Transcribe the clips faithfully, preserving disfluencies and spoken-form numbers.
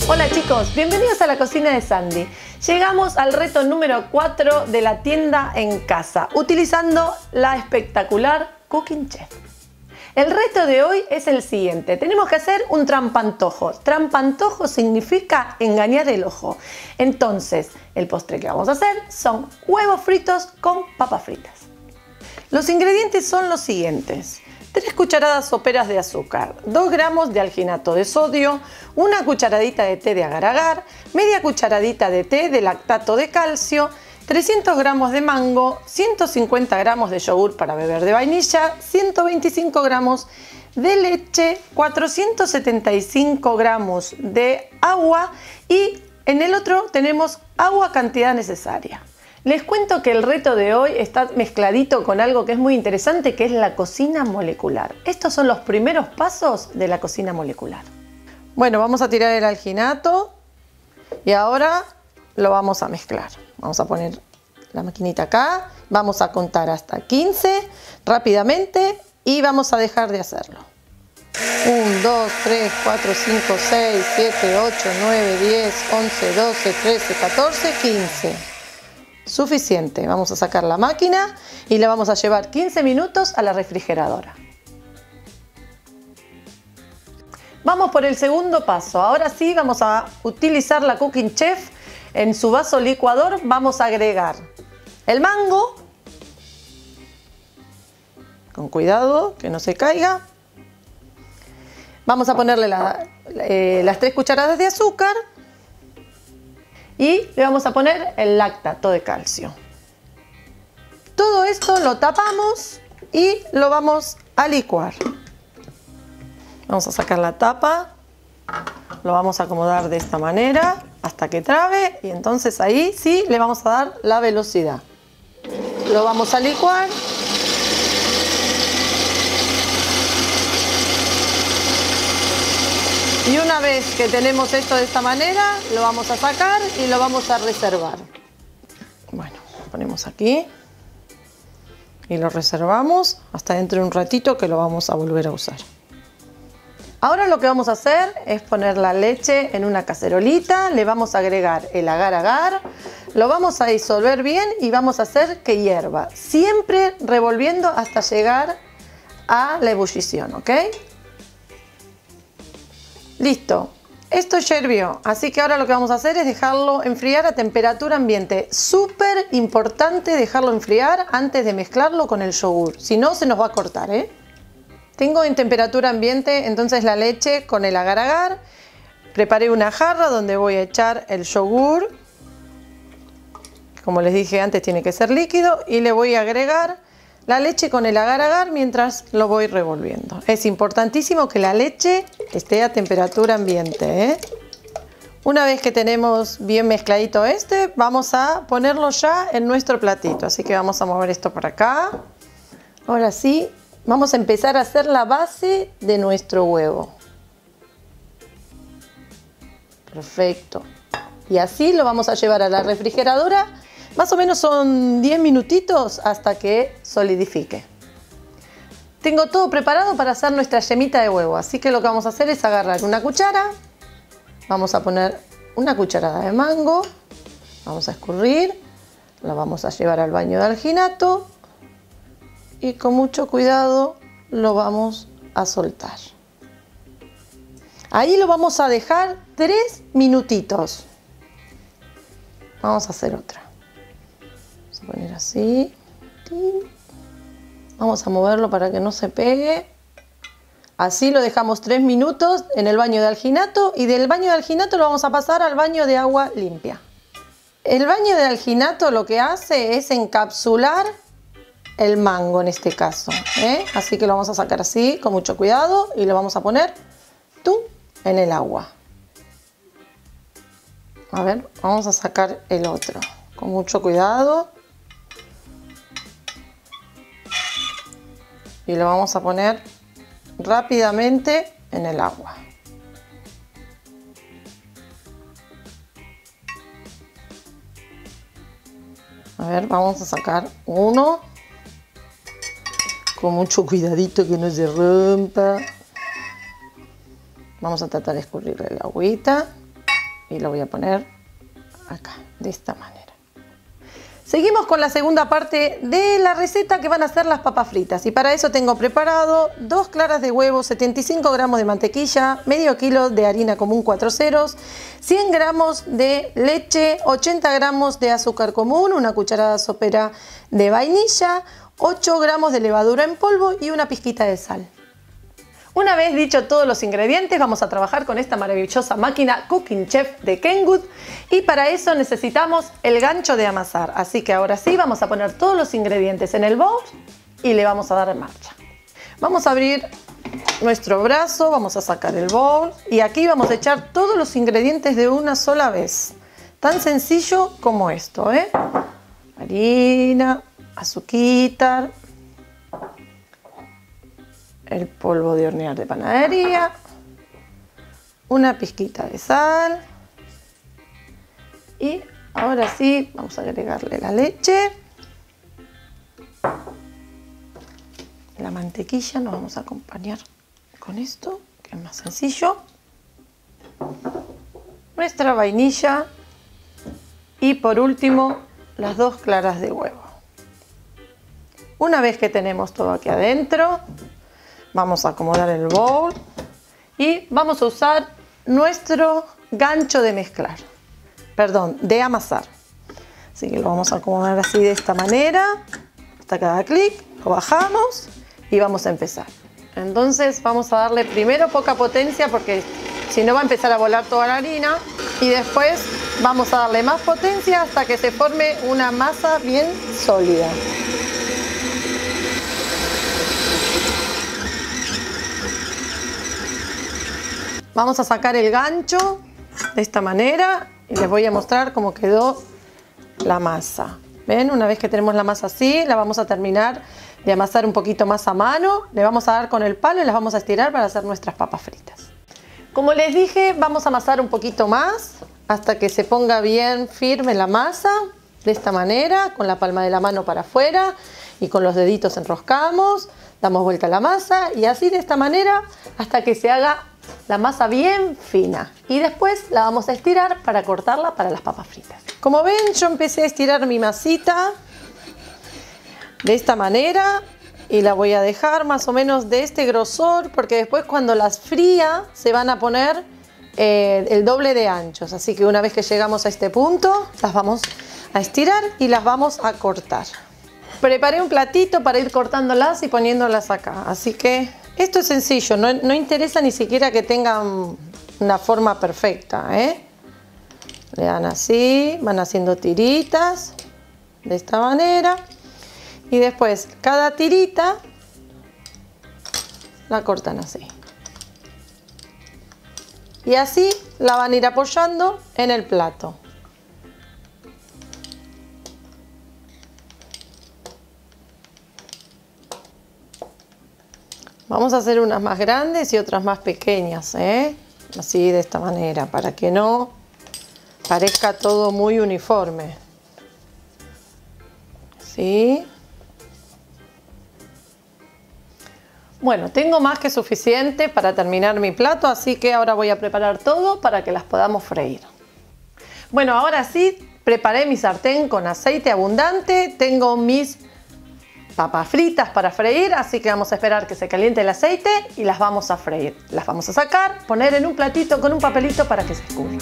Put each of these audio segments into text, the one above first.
Hola chicos, bienvenidos a la cocina de Sandy. Llegamos al reto número cuatro de la tienda en casa, utilizando la espectacular Cooking Chef. El reto de hoy es el siguiente. Tenemos que hacer un trampantojo. Trampantojo significa engañar el ojo. Entonces, el postre que vamos a hacer son huevos fritos con papas fritas. Los ingredientes son los siguientes. tres cucharadas soperas de azúcar, dos gramos de alginato de sodio, una cucharadita de té de agar-agar, media cucharadita de té de lactato de calcio, trescientos gramos de mango, ciento cincuenta gramos de yogur para beber de vainilla, ciento veinticinco gramos de leche, cuatrocientos setenta y cinco gramos de agua y en el otro tenemos agua cantidad necesaria. Les cuento que el reto de hoy está mezcladito con algo que es muy interesante, que es la cocina molecular. Estos son los primeros pasos de la cocina molecular. Bueno, vamos a tirar el alginato y ahora lo vamos a mezclar. Vamos a poner la maquinita acá, vamos a contar hasta quince rápidamente y vamos a dejar de hacerlo. uno, dos, tres, cuatro, cinco, seis, siete, ocho, nueve, diez, once, doce, trece, catorce, quince. Suficiente. Vamos a sacar la máquina y la vamos a llevar quince minutos a la refrigeradora. Vamos por el segundo paso. Ahora sí vamos a utilizar la Cooking Chef. En su vaso licuador vamos a agregar el mango. Con cuidado que no se caiga. Vamos a ponerle la, eh, las tres cucharadas de azúcar. Y le vamos a poner el lactato de calcio. Todo esto lo tapamos y lo vamos a licuar. Vamos a sacar la tapa, lo vamos a acomodar de esta manera hasta que trabe y entonces ahí sí le vamos a dar la velocidad. Lo vamos a licuar. Y una vez que tenemos esto de esta manera, lo vamos a sacar y lo vamos a reservar. Bueno, lo ponemos aquí y lo reservamos hasta dentro de un ratito que lo vamos a volver a usar. Ahora lo que vamos a hacer es poner la leche en una cacerolita, le vamos a agregar el agar-agar, lo vamos a disolver bien y vamos a hacer que hierva, siempre revolviendo hasta llegar a la ebullición, ¿ok? Listo, esto ya hirvió, así que ahora lo que vamos a hacer es dejarlo enfriar a temperatura ambiente. Súper importante dejarlo enfriar antes de mezclarlo con el yogur, si no se nos va a cortar, ¿eh? Tengo en temperatura ambiente entonces la leche con el agar-agar. Preparé una jarra donde voy a echar el yogur. Como les dije antes, tiene que ser líquido y le voy a agregar la leche con el agar-agar mientras lo voy revolviendo. Es importantísimo que la leche esté a temperatura ambiente, ¿eh? Una vez que tenemos bien mezcladito este, vamos a ponerlo ya en nuestro platito. Así que vamos a mover esto por acá. Ahora sí, vamos a empezar a hacer la base de nuestro huevo. Perfecto. Y así lo vamos a llevar a la refrigeradora. Más o menos son diez minutitos hasta que solidifique. Tengo todo preparado para hacer nuestra yemita de huevo, así que lo que vamos a hacer es agarrar una cuchara, vamos a poner una cucharada de mango, vamos a escurrir, la vamos a llevar al baño de alginato y con mucho cuidado lo vamos a soltar. Ahí lo vamos a dejar tres minutitos. Vamos a hacer otra. Vamos a poner así. Vamos a moverlo para que no se pegue. Así lo dejamos tres minutos en el baño de alginato y del baño de alginato lo vamos a pasar al baño de agua limpia. El baño de alginato lo que hace es encapsular el mango en este caso, ¿eh? Así que lo vamos a sacar así con mucho cuidado y lo vamos a poner ¡tum! En el agua. A ver, vamos a sacar el otro con mucho cuidado. Y lo vamos a poner rápidamente en el agua. A ver, vamos a sacar uno. Con mucho cuidadito que no se rompa. Vamos a tratar de escurrirle la agüita. y lo voy a poner acá, de esta manera. Seguimos con la segunda parte de la receta, que van a ser las papas fritas. Y para eso tengo preparado dos claras de huevo, setenta y cinco gramos de mantequilla, medio kilo de harina común cuatro ceros, cien gramos de leche, ochenta gramos de azúcar común, una cucharada sopera de vainilla, ocho gramos de levadura en polvo y una pizquita de sal. Una vez dicho todos los ingredientes, vamos a trabajar con esta maravillosa máquina Cooking Chef de Kenwood, y para eso necesitamos el gancho de amasar. Así que ahora sí vamos a poner todos los ingredientes en el bowl y le vamos a dar en marcha. Vamos a abrir nuestro brazo, vamos a sacar el bowl y aquí vamos a echar todos los ingredientes de una sola vez. Tan sencillo como esto, ¿eh? Harina, azuquita, el polvo de hornear de panadería, una pizquita de sal y ahora sí vamos a agregarle la leche, la mantequilla. Nos vamos a acompañar con esto, que es más sencillo, nuestra vainilla y por último las dos claras de huevo. Una vez que tenemos todo aquí adentro, vamos a acomodar el bowl y vamos a usar nuestro gancho de mezclar, perdón, de amasar. Así que lo vamos a acomodar así, de esta manera, hasta cada clic, lo bajamos y vamos a empezar. Entonces vamos a darle primero poca potencia, porque si no va a empezar a volar toda la harina, y después vamos a darle más potencia hasta que se forme una masa bien sólida. Vamos a sacar el gancho de esta manera y les voy a mostrar cómo quedó la masa. ¿Ven? Una vez que tenemos la masa así, la vamos a terminar de amasar un poquito más a mano. Le vamos a dar con el palo y las vamos a estirar para hacer nuestras papas fritas. Como les dije, vamos a amasar un poquito más hasta que se ponga bien firme la masa. De esta manera, con la palma de la mano para afuera y con los deditos enroscamos. Damos vuelta a la masa y así, de esta manera, hasta que se haga la masa bien fina, y después la vamos a estirar para cortarla para las papas fritas. Como ven, yo empecé a estirar mi masita de esta manera y la voy a dejar más o menos de este grosor, porque después cuando las fría se van a poner eh, el doble de anchos. Así que una vez que llegamos a este punto, las vamos a estirar y las vamos a cortar. Preparé un platito para ir cortándolas y poniéndolas acá, así que esto es sencillo, no, no interesa ni siquiera que tengan una forma perfecta, ¿eh? Le dan así, van haciendo tiritas de esta manera y después cada tirita la cortan así. Y así la van a ir apoyando en el plato. Vamos a hacer unas más grandes y otras más pequeñas, ¿eh? Así, de esta manera, para que no parezca todo muy uniforme. ¿Sí? Bueno, tengo más que suficiente para terminar mi plato, así que ahora voy a preparar todo para que las podamos freír. Bueno, ahora sí, preparé mi sartén con aceite abundante. Tengo mis papas fritas para freír, así que vamos a esperar que se caliente el aceite y las vamos a freír. Las vamos a sacar, poner en un platito con un papelito para que se escurra.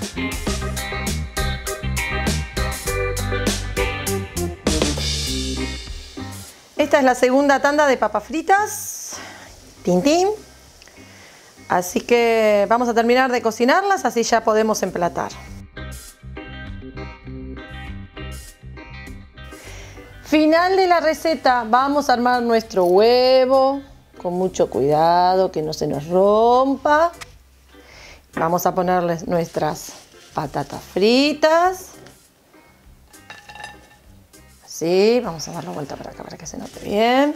Esta es la segunda tanda de papas fritas. Tin, tin. Así que vamos a terminar de cocinarlas, así ya podemos emplatar. Final de la receta, vamos a armar nuestro huevo con mucho cuidado, que no se nos rompa. Vamos a ponerles nuestras patatas fritas. Así, vamos a dar la vuelta para acá para que se note bien.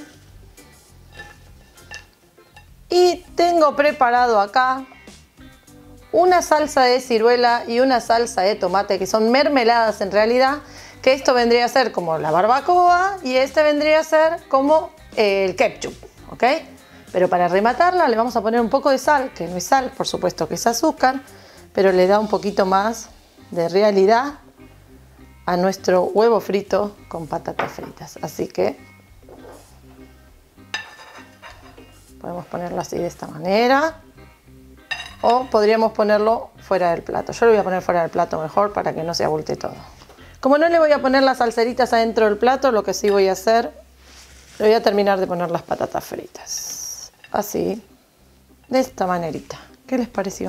Y tengo preparado acá una salsa de ciruela y una salsa de tomate, que son mermeladas en realidad, que esto vendría a ser como la barbacoa y este vendría a ser como el ketchup, ¿ok? Pero para rematarla le vamos a poner un poco de sal, que no es sal, por supuesto que es azúcar, pero le da un poquito más de realidad a nuestro huevo frito con patatas fritas. Así que podemos ponerlo así de esta manera, o podríamos ponerlo fuera del plato. Yo lo voy a poner fuera del plato mejor para que no se abulte todo. Como no le voy a poner las salseritas adentro del plato, lo que sí voy a hacer, le voy a terminar de poner las patatas fritas. Así, de esta manerita. ¿Qué les pareció?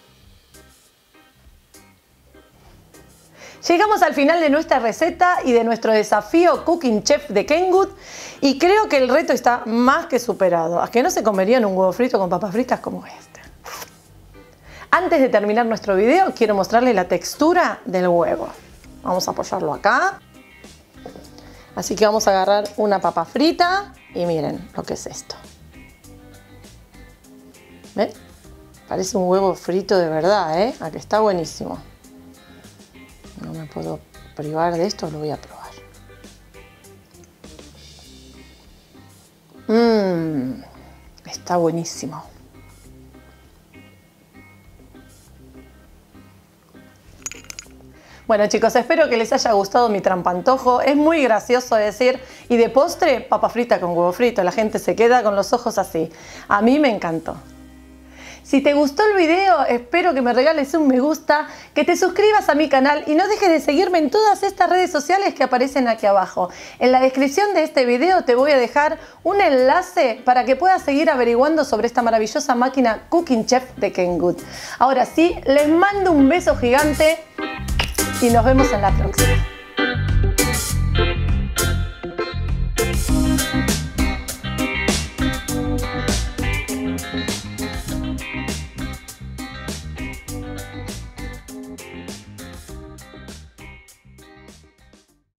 Llegamos al final de nuestra receta y de nuestro desafío Cooking Chef de Kenwood y creo que el reto está más que superado. ¿A que no se comerían un huevo frito con papas fritas como este? Antes de terminar nuestro video, quiero mostrarles la textura del huevo. Vamos a apoyarlo acá. Así que vamos a agarrar una papa frita y miren lo que es esto. ¿Ven? Parece un huevo frito de verdad, ¿eh? A que está buenísimo. No me puedo privar de esto, lo voy a probar. Mmm, está buenísimo. Bueno chicos, espero que les haya gustado mi trampantojo. Es muy gracioso decir, y de postre, papa frita con huevo frito. La gente se queda con los ojos así. A mí me encantó. Si te gustó el video, espero que me regales un me gusta, que te suscribas a mi canal y no dejes de seguirme en todas estas redes sociales que aparecen aquí abajo. En la descripción de este video te voy a dejar un enlace para que puedas seguir averiguando sobre esta maravillosa máquina Cooking Chef de Kenwood. Ahora sí, les mando un beso gigante y nos vemos en la próxima.